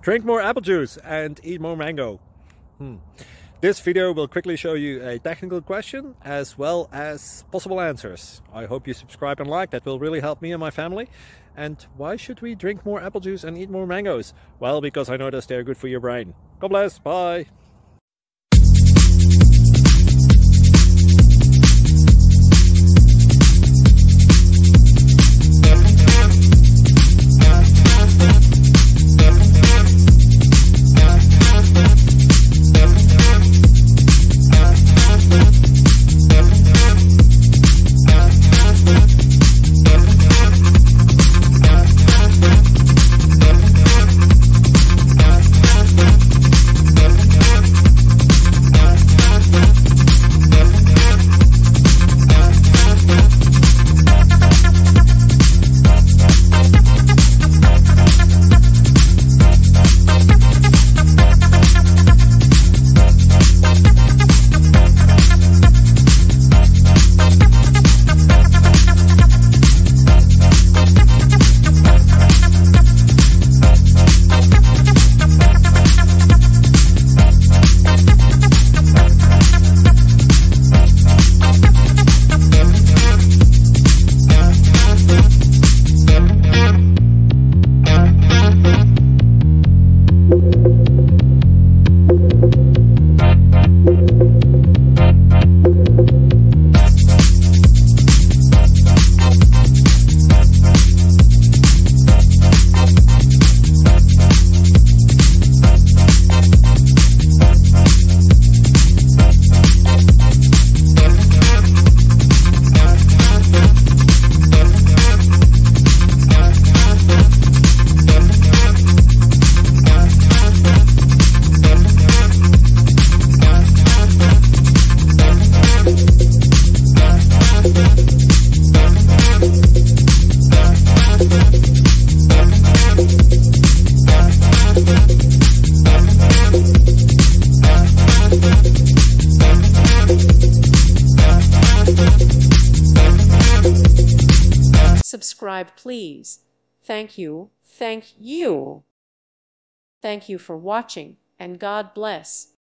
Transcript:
Drink more apple juice and eat more mango. This video will quickly show you a technical question as well as possible answers. I hope you subscribe and like, that will really help me and my family. And why should we drink more apple juice and eat more mangoes? Well, because I noticed they're good for your brain. God bless, bye! Subscribe, please. Thank you. Thank you. Thank you for watching, and God bless.